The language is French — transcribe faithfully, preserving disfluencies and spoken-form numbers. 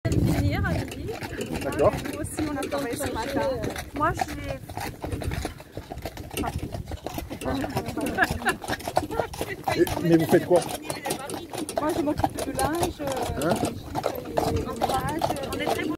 de finir à midi. D'accord. Nous aussi, on a travaillé ce matin. Moi, j'ai... Et- mais vous faites quoi? Moi, je m'occupe du linge. Hein? On est très